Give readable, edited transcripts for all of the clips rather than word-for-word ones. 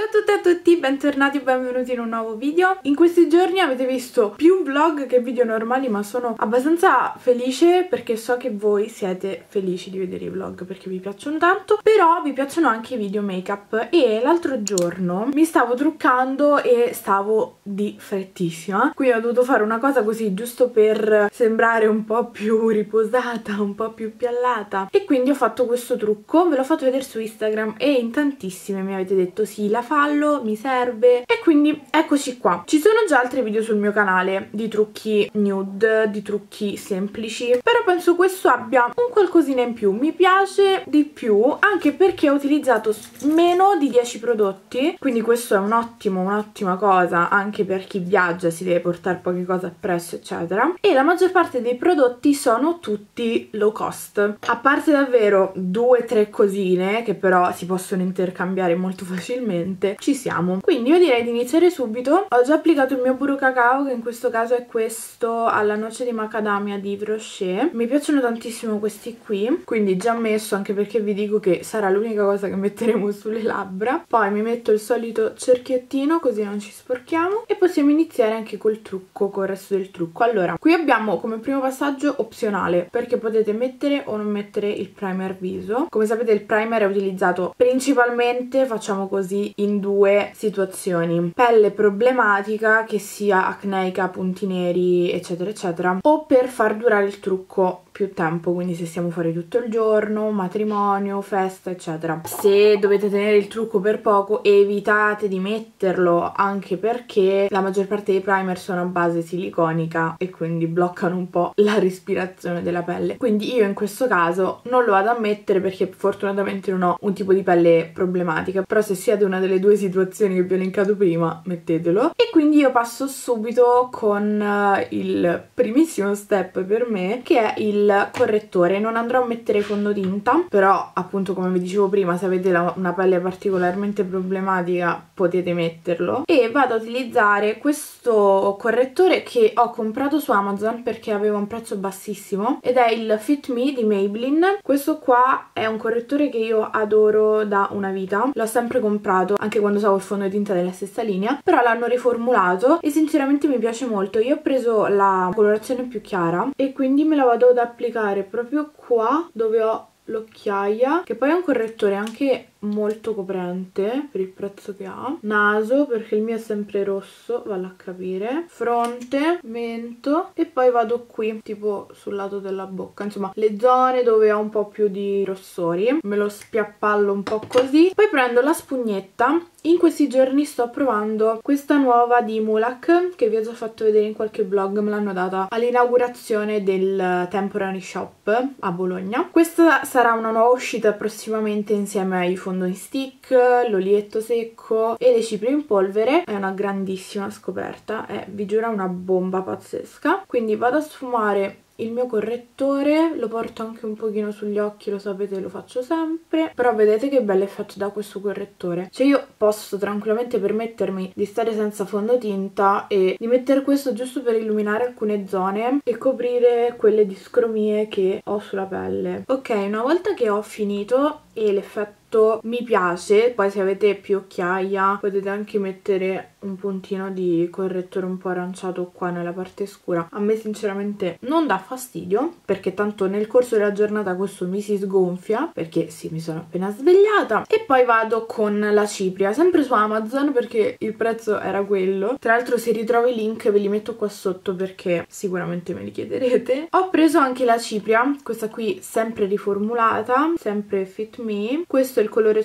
a tutte e a tutti, bentornati e benvenuti in un nuovo video. In questi giorni avete visto più vlog che video normali, ma sono abbastanza felice perché so che voi siete felici di vedere i vlog perché vi piacciono tanto, però vi piacciono anche i video make up. E l'altro giorno mi stavo truccando e stavo di frettissima, quindi ho dovuto fare una cosa così giusto per sembrare un po' più riposata, un po' più piallata, e quindi ho fatto questo trucco, ve l'ho fatto vedere su Instagram e in tantissime mi avete detto sì, la fallo, mi serve, e quindi eccoci qua. Ci sono già altri video sul mio canale di trucchi nude, di trucchi semplici, però penso questo abbia un qualcosina in più, mi piace di più, anche perché ho utilizzato meno di 10 prodotti, quindi questo è un'ottima cosa anche per chi viaggia, si deve portare poche cose appresso eccetera, e la maggior parte dei prodotti sono tutti low cost, a parte davvero 2-3 cosine che però si possono intercambiare molto facilmente. Ci siamo, quindi io direi di iniziare subito. Ho già applicato il mio burro cacao, che in questo caso è questo alla noce di macadamia di Yves Rocher. Mi piacciono tantissimo questi qui, quindi già messo, anche perché vi dico che sarà l'unica cosa che metteremo sulle labbra. Poi mi metto il solito cerchiettino così non ci sporchiamo e possiamo iniziare anche col trucco, col resto del trucco. Allora, qui abbiamo come primo passaggio opzionale, perché potete mettere o non mettere il primer viso. Come sapete il primer è utilizzato principalmente, facciamo così, in due situazioni: pelle problematica, che sia acneica, punti neri eccetera eccetera, o per far durare il trucco più tempo, quindi se stiamo fuori tutto il giorno, matrimonio, festa eccetera. Se dovete tenere il trucco per poco evitate di metterlo, anche perché la maggior parte dei primer sono a base siliconica e quindi bloccano un po' la respirazione della pelle, quindi io in questo caso non lo vado a mettere perché fortunatamente non ho un tipo di pelle problematica, però se siete una delle due situazioni che vi ho elencato prima mettetelo. E quindi io passo subito con il primissimo step per me, che è il correttore. Non andrò a mettere fondotinta, però appunto come vi dicevo prima, se avete una pelle particolarmente problematica potete metterlo, e vado a utilizzare questo correttore che ho comprato su Amazon perché aveva un prezzo bassissimo ed è il Fit Me di Maybelline. Questo qua è un correttore che io adoro da una vita, l'ho sempre comprato anche quando usavo il fondotinta della stessa linea, però l'hanno riformulato e sinceramente mi piace molto. Io ho preso la colorazione più chiara e quindi me la vado ad applicare proprio qua dove ho l'occhiaia, che poi è un correttore anche molto coprente per il prezzo che ha. Naso, perché il mio è sempre rosso, vale a capire. Fronte, mento, e poi vado qui tipo sul lato della bocca, insomma le zone dove ho un po' più di rossori, me lo spiappallo un po' così. Poi prendo la spugnetta. In questi giorni sto provando questa nuova di Mulac che vi ho già fatto vedere in qualche vlog, me l'hanno data all'inaugurazione del Temporary Shop a Bologna. Questa sarà una nuova uscita prossimamente insieme ai fondoni stick, l'olietto secco e le cipria in polvere. È una grandissima scoperta, è vi giuro una bomba pazzesca. Quindi vado a sfumare il mio correttore, lo porto anche un pochino sugli occhi, lo sapete, lo faccio sempre, però vedete che bello effetto da questo correttore. Cioè io posso tranquillamente permettermi di stare senza fondotinta e di mettere questo giusto per illuminare alcune zone e coprire quelle discromie che ho sulla pelle. Ok, una volta che ho finito e l'effetto mi piace, poi se avete più occhiaia potete anche mettere un puntino di correttore un po' aranciato qua nella parte scura. A me sinceramente non dà fastidio perché tanto nel corso della giornata questo mi si sgonfia, perché sì, mi sono appena svegliata. E poi vado con la cipria, sempre su Amazon perché il prezzo era quello. Tra l'altro se ritrovo i link ve li metto qua sotto perché sicuramente me li chiederete. Ho preso anche la cipria, questa qui sempre riformulata, sempre Fit Me. Questo è il colore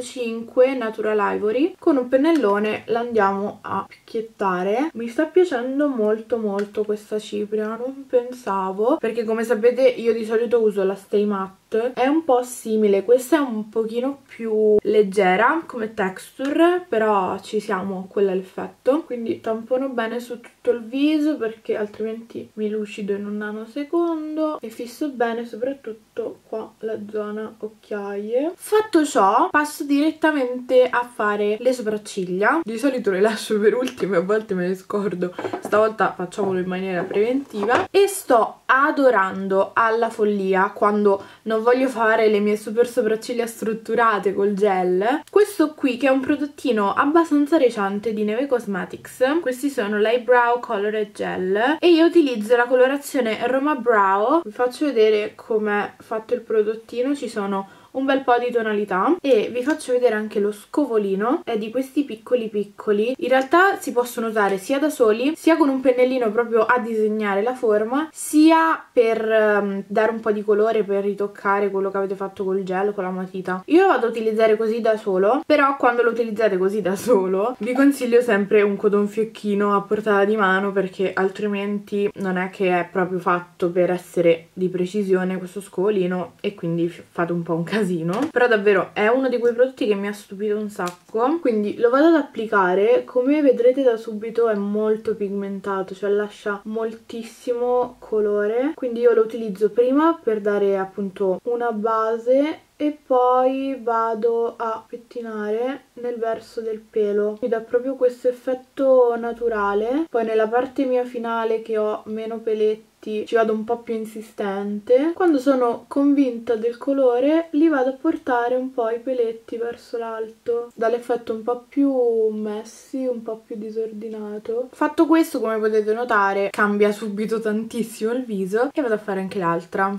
105 Natural Ivory. Con un pennellone la andiamo a picchiettare. Mi sta piacendo molto questa cipria, non pensavo, perché come sapete io di solito uso la Stay Matte, è un po' simile, questa è un pochino più leggera come texture, però ci siamo, quello è l'effetto. Quindi tampono bene su tutto il viso perché altrimenti mi lucido in un nanosecondo, e fisso bene soprattutto qua la zona occhiaie. Fatto ciò passo direttamente a fare le sopracciglia. Di solito le lascio per ultime, a volte me ne scordo, stavolta facciamolo in maniera preventiva, e sto adorando alla follia quando non voglio fare le mie super sopracciglia strutturate col gel. Questo qui, che è un prodottino abbastanza recente di Neve Cosmetics. Questi sono l'Eyebrow Colored Gel e io utilizzo la colorazione Roma Brow. Vi faccio vedere com'è fatto il prodottino. Ci sono un bel po' di tonalità e vi faccio vedere anche lo scovolino. È di questi piccoli piccoli. In realtà si possono usare sia da soli, sia con un pennellino proprio a disegnare la forma, sia per dare un po' di colore, per ritoccare quello che avete fatto col gel, con la matita. Io lo vado a utilizzare così da solo, però quando lo utilizzate così da solo vi consiglio sempre un codonfiocchino a portata di mano, perché altrimenti non è che è proprio fatto per essere di precisione questo scovolino e quindi fate un po' un casino. Però davvero è uno di quei prodotti che mi ha stupito un sacco, quindi lo vado ad applicare. Come vedrete da subito è molto pigmentato, cioè lascia moltissimo colore, quindi io lo utilizzo prima per dare appunto una base e poi vado a pettinare nel verso del pelo. Mi dà proprio questo effetto naturale. Poi nella parte mia finale, che ho meno peletti, ci vado un po' più insistente. Quando sono convinta del colore li vado a portare un po' i peletti verso l'alto, dà l'effetto un po' più messy, un po' più disordinato. Fatto questo, come potete notare, cambia subito tantissimo il viso. E vado a fare anche l'altra.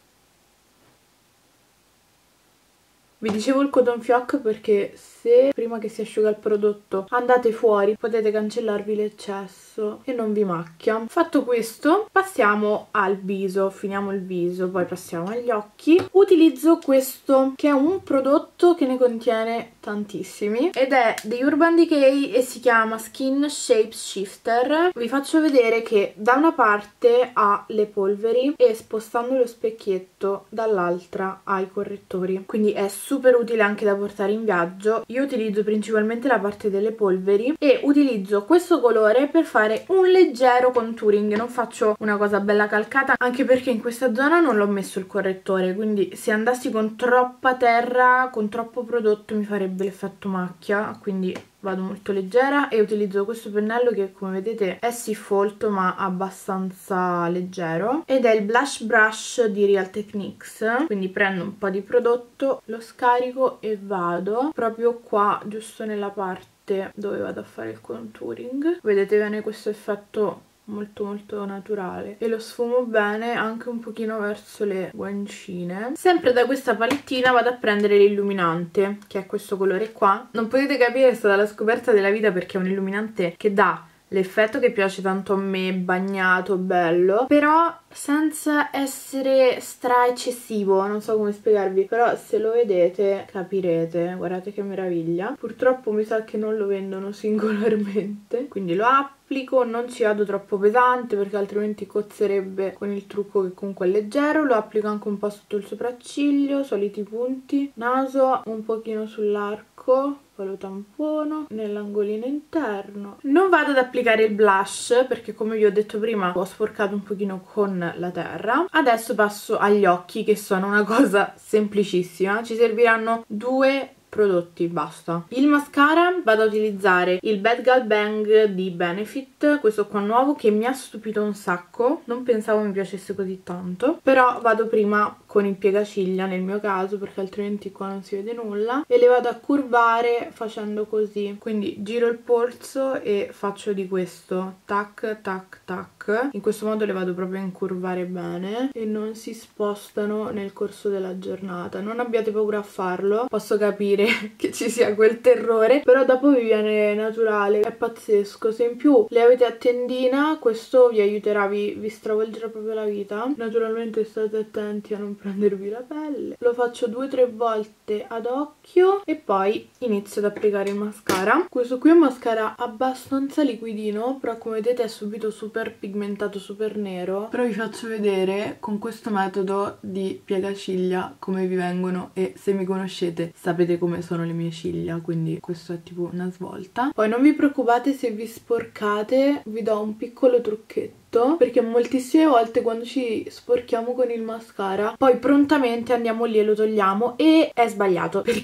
Vi dicevo il cotton fioc perché se prima che si asciuga il prodotto andate fuori potete cancellarvi l'eccesso e non vi macchia. Fatto questo passiamo al viso, finiamo il viso, poi passiamo agli occhi. Utilizzo questo che è un prodotto che ne contiene tantissimi ed è di Urban Decay e si chiama Skin Shape Shifter. Vi faccio vedere che da una parte ha le polveri e spostando lo specchietto dall'altra ha i correttori, quindi è super utile anche da portare in viaggio. Io utilizzo principalmente la parte delle polveri e utilizzo questo colore per fare un leggero contouring. Non faccio una cosa bella calcata, anche perché in questa zona non l'ho messo il correttore, quindi se andassi con troppa terra, con troppo prodotto, mi farebbe l'effetto macchia, quindi vado molto leggera e utilizzo questo pennello che come vedete è sì folto ma abbastanza leggero ed è il Blush Brush di Real Techniques. Quindi prendo un po' di prodotto, lo scarico e vado proprio qua, giusto nella parte dove vado a fare il contouring. Vedete bene questo effetto molto naturale e lo sfumo bene anche un pochino verso le guancine. Sempre da questa palettina vado a prendere l'illuminante, che è questo colore qua. Non potete capire, è stata la scoperta della vita perché è un illuminante che dà l'effetto che piace tanto a me, bagnato, bello, però senza essere stra eccessivo, non so come spiegarvi, però se lo vedete capirete. Guardate che meraviglia. Purtroppo mi sa che non lo vendono singolarmente, quindi lo applico, non ci vado troppo pesante perché altrimenti cozzerebbe con il trucco che comunque è leggero. Lo applico anche un po' sotto il sopracciglio, soliti punti, naso, un pochino sull'arco, poi lo tampono nell'angolino interno. Non vado ad applicare il blush perché, come vi ho detto prima, ho sporcato un pochino con la terra. Adesso passo agli occhi, che sono una cosa semplicissima. Ci serviranno due prodotti, basta. Il mascara vado a utilizzare il Bad Gal Bang di Benefit, questo qua nuovo che mi ha stupito un sacco, non pensavo mi piacesse così tanto, però vado prima con il piegaciglia nel mio caso perché altrimenti qua non si vede nulla e le vado a curvare facendo così, quindi giro il polso e faccio di questo tac tac tac. In questo modo le vado proprio a incurvare bene e non si spostano nel corso della giornata. Non abbiate paura a farlo, posso capire che ci sia quel terrore, però dopo vi viene naturale, è pazzesco. Se in più le avete a tendina, questo vi aiuterà, vi stravolgerà proprio la vita. Naturalmente state attenti a non prendervi la pelle. Lo faccio 2-3 volte ad occhio e poi inizio ad applicare il mascara. Questo qui è un mascara abbastanza liquidino, però come vedete è subito super pigmentato, super nero. Però vi faccio vedere con questo metodo di piegaciglia come vi vengono, e se mi conoscete sapete come sono le mie ciglia, quindi questo è tipo una svolta. Poi non vi preoccupate se vi sporcate, vi do un piccolo trucchetto, perché moltissime volte quando ci sporchiamo con il mascara poi prontamente andiamo lì e lo togliamo, e è sbagliato perché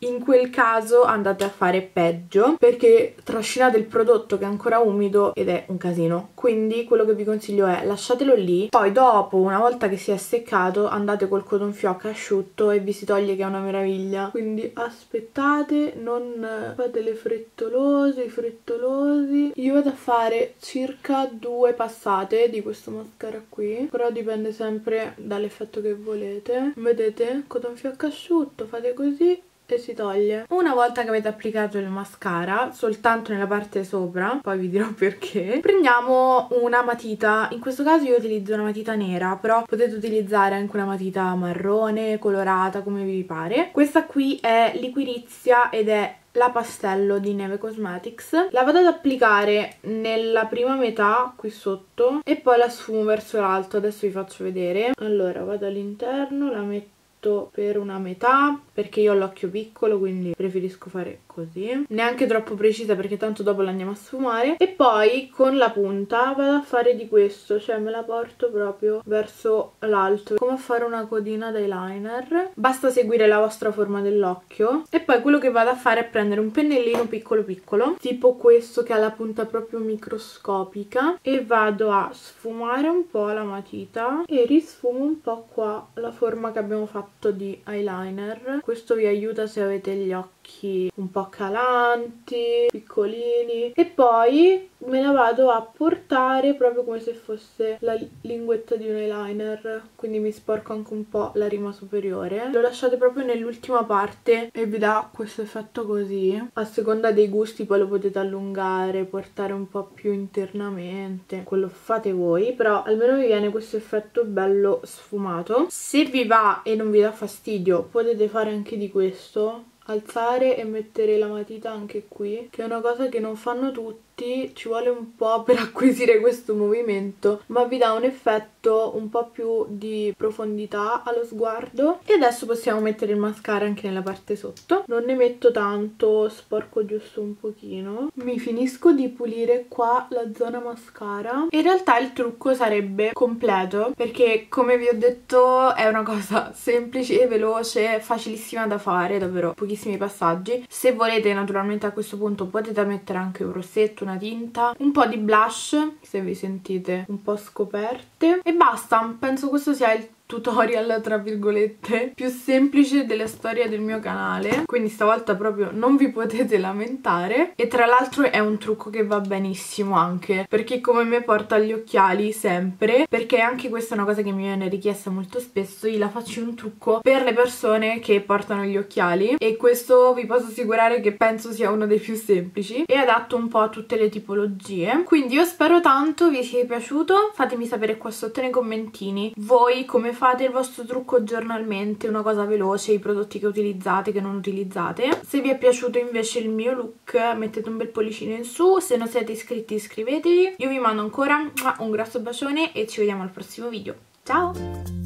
in quel caso andate a fare peggio, perché trascinate il prodotto che è ancora umido ed è un casino. Quindi quello che vi consiglio è lasciatelo lì, poi dopo, una volta che si è seccato, andate col cotton fioc asciutto e vi si toglie, che è una meraviglia. Quindi aspettate, non fate le frettolose, i frettolosi. Io vado a fare circa 2 passate di questo mascara qui, però dipende sempre dall'effetto che volete. Vedete? Cotton fioc asciutto, fate così e si toglie. Una volta che avete applicato il mascara, soltanto nella parte sopra, poi vi dirò perché, prendiamo una matita. In questo caso io utilizzo una matita nera, però potete utilizzare anche una matita marrone, colorata, come vi pare. Questa qui è Liquirizia ed è la Pastello di Neve Cosmetics. La vado ad applicare nella prima metà qui sotto e poi la sfumo verso l'alto. Adesso vi faccio vedere. Allora vado all'interno, la metto per una metà, perché io ho l'occhio piccolo, quindi preferisco fare così, neanche troppo precisa perché tanto dopo la andiamo a sfumare. E poi con la punta vado a fare di questo, cioè me la porto proprio verso l'alto, come a fare una codina d'eyeliner. Basta seguire la vostra forma dell'occhio. E poi quello che vado a fare è prendere un pennellino piccolo piccolo, tipo questo che ha la punta proprio microscopica, e vado a sfumare un po' la matita e risfumo un po' qua la forma che abbiamo fatto di eyeliner. Questo vi aiuta se avete gli occhi un po' calanti, piccolini. E poi me la vado a portare proprio come se fosse la linguetta di un eyeliner, quindi mi sporco anche un po' la rima superiore. Lo lasciate proprio nell'ultima parte e vi dà questo effetto così. A seconda dei gusti poi lo potete allungare, portare un po' più internamente, quello fate voi, però almeno vi viene questo effetto bello sfumato. Se vi va e non vi dà fastidio potete fare anche di questo, alzare e mettere la matita anche qui, che è una cosa che non fanno tutti, ci vuole un po' per acquisire questo movimento, ma vi dà un effetto un po' più di profondità allo sguardo. E adesso possiamo mettere il mascara anche nella parte sotto. Non ne metto tanto, sporco giusto un pochino. Mi finisco di pulire qua la zona mascara. In realtà il trucco sarebbe completo, perché come vi ho detto è una cosa semplice e veloce, facilissima da fare, davvero pochissimi passaggi. Se volete naturalmente a questo punto potete mettere anche un rossetto, una tinta, un po' di blush se vi sentite un po' scoperte e basta. Penso questo sia il tutorial tra virgolette più semplice della storia del mio canale, quindi stavolta proprio non vi potete lamentare. E tra l'altro è un trucco che va benissimo anche perché come me porta gli occhiali sempre, perché anche questa è una cosa che mi viene richiesta molto spesso. Io la faccio un trucco per le persone che portano gli occhiali e questo vi posso assicurare che penso sia uno dei più semplici e adatto un po' a tutte le tipologie. Quindi io spero tanto vi sia piaciuto, fatemi sapere qua sotto nei commentini voi come fate il vostro trucco giornalmente, una cosa veloce, i prodotti che utilizzate, che non utilizzate. Se vi è piaciuto invece il mio look mettete un bel pollicino in su, se non siete iscritti iscrivetevi. Io vi mando ancora un grosso bacione e ci vediamo al prossimo video. Ciao!